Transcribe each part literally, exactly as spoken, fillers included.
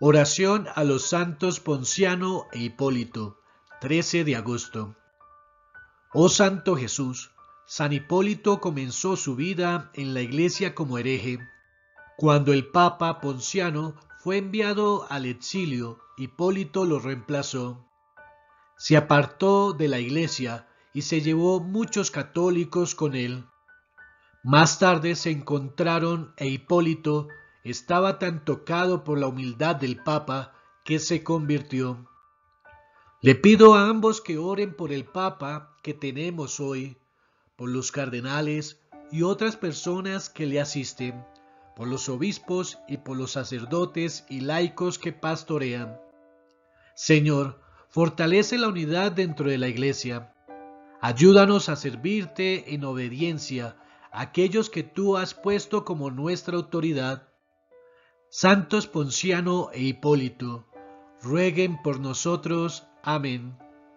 Oración a los santos Ponciano e Hipólito, trece de agosto. Oh Santo Jesús, San Hipólito comenzó su vida en la iglesia como hereje. Cuando el Papa Ponciano fue enviado al exilio, Hipólito lo reemplazó. Se apartó de la iglesia y se llevó muchos católicos con él. Más tarde se encontraron e Hipólito estaba tan tocado por la humildad del Papa que se convirtió. Le pido a ambos que oren por el Papa que tenemos hoy, por los cardenales y otras personas que le asisten, por los obispos y por los sacerdotes y laicos que pastorean. Señor, fortalece la unidad dentro de la Iglesia. Ayúdanos a servirte en obediencia a aquellos que tú has puesto como nuestra autoridad. Santos Ponciano e Hipólito, rueguen por nosotros. Amén.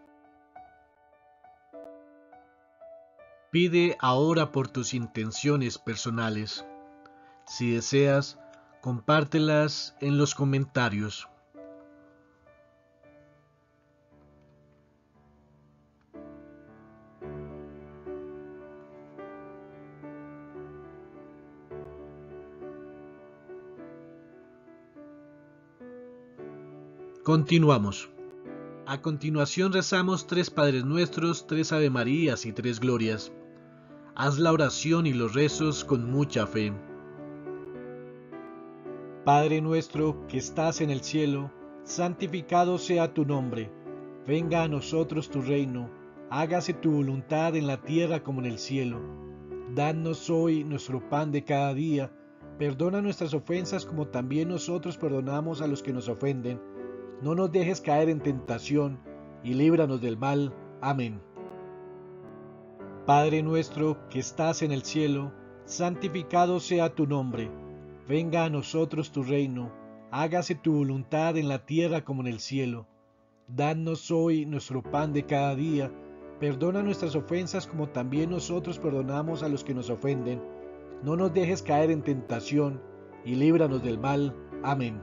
Pide ahora por tus intenciones personales. Si deseas, compártelas en los comentarios. Continuamos. A continuación rezamos tres Padres Nuestros, tres Ave Marías y tres Glorias. Haz la oración y los rezos con mucha fe. Padre nuestro que estás en el cielo, santificado sea tu nombre. Venga a nosotros tu reino, hágase tu voluntad en la tierra como en el cielo. Danos hoy nuestro pan de cada día, perdona nuestras ofensas como también nosotros perdonamos a los que nos ofenden. No nos dejes caer en tentación, y líbranos del mal. Amén. Padre nuestro que estás en el cielo, santificado sea tu nombre. Venga a nosotros tu reino, hágase tu voluntad en la tierra como en el cielo. Danos hoy nuestro pan de cada día, perdona nuestras ofensas como también nosotros perdonamos a los que nos ofenden. No nos dejes caer en tentación, y líbranos del mal. Amén.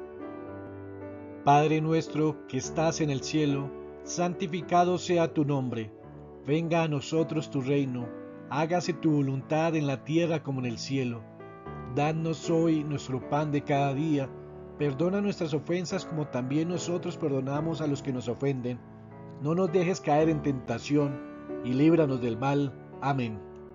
Padre nuestro que estás en el cielo, santificado sea tu nombre. Venga a nosotros tu reino, hágase tu voluntad en la tierra como en el cielo. Danos hoy nuestro pan de cada día, perdona nuestras ofensas como también nosotros perdonamos a los que nos ofenden. No nos dejes caer en tentación, y líbranos del mal. Amén.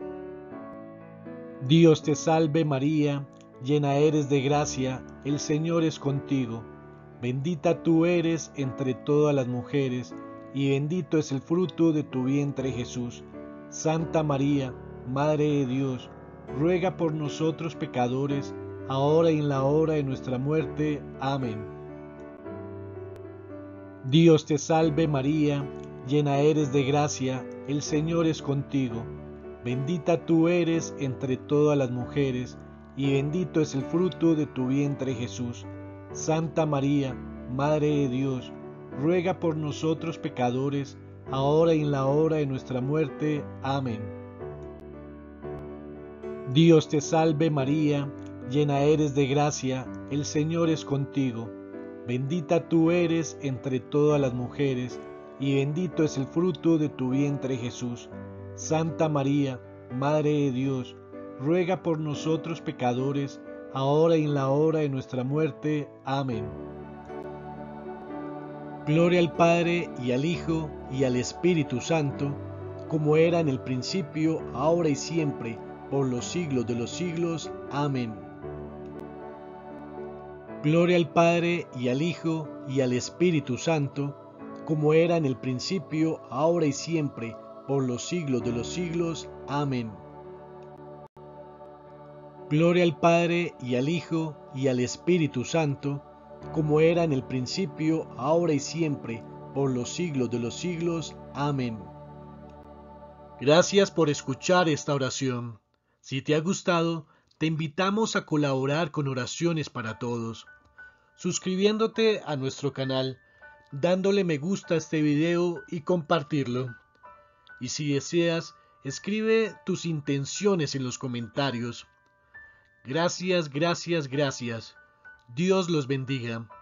Dios te salve María, llena eres de gracia, el Señor es contigo. Bendita tú eres entre todas las mujeres, y bendito es el fruto de tu vientre Jesús. Santa María, Madre de Dios, ruega por nosotros pecadores, ahora y en la hora de nuestra muerte. Amén. Dios te salve María, llena eres de gracia, el Señor es contigo. Bendita tú eres entre todas las mujeres, y bendito es el fruto de tu vientre Jesús. Santa María, Madre de Dios, ruega por nosotros pecadores, ahora y en la hora de nuestra muerte. Amén. Dios te salve María, llena eres de gracia, el Señor es contigo. Bendita tú eres entre todas las mujeres, y bendito es el fruto de tu vientre Jesús. Santa María, Madre de Dios, ruega por nosotros pecadores, ahora y en la hora de nuestra muerte. Amén. Gloria al Padre, y al Hijo, y al Espíritu Santo, como era en el principio, ahora y siempre, por los siglos de los siglos. Amén. Gloria al Padre, y al Hijo, y al Espíritu Santo, como era en el principio, ahora y siempre, por los siglos de los siglos. Amén. Gloria al Padre, y al Hijo, y al Espíritu Santo, como era en el principio, ahora y siempre, por los siglos de los siglos. Amén. Gracias por escuchar esta oración. Si te ha gustado, te invitamos a colaborar con Oraciones para Todos, suscribiéndote a nuestro canal, dándole me gusta a este video y compartirlo. Y si deseas, escribe tus intenciones en los comentarios. Gracias, gracias, gracias. Dios los bendiga.